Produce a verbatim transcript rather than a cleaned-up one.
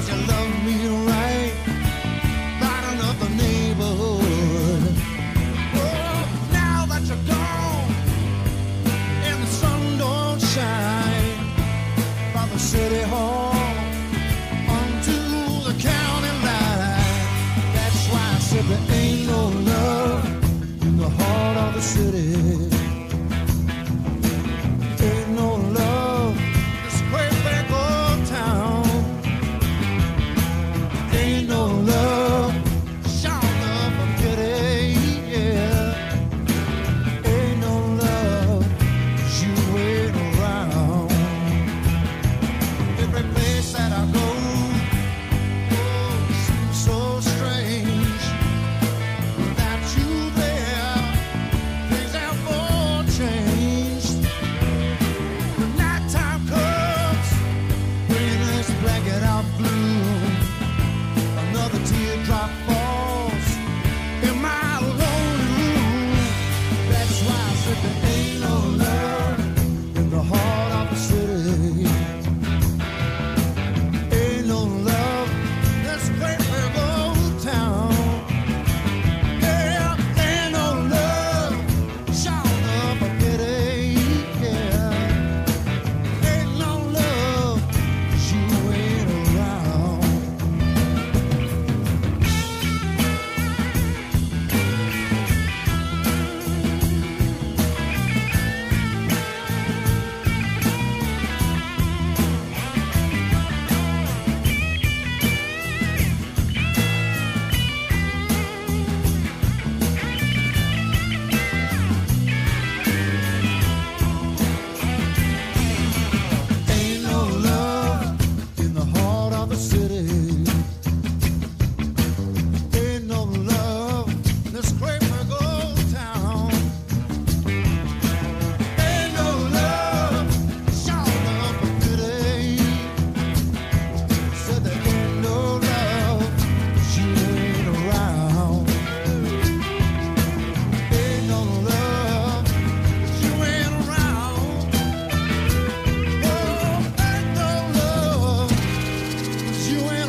you love me right, lighting up the neighborhood. Oh, now that you're gone and the sun don't shine from the city hall onto the county line, that's why I said there ain't no love in the heart of the city. Ain't no love in this great big old town. Ain't no love, shout up a pity, yeah. Ain't no love, you ain't around. Every place that I go, oh, it seems so strange without you there. Things have all changed. When nighttime comes, bringing this blanket out blue, another teardrop falls in my lonely room. That's why I said there ain't no love in the heart of the city. Ain't no love in this great big old town. Yeah, ain't no love, shout up a pity, yeah. Ain't no love, you ain't around. Ain't no love in the heart of the city. Ain't no love in this great big old town. Ain't no love, shout up a pity. Said there ain't no love, you ain't around. Ain't no love, you ain't around. Oh, ain't no love, you ain't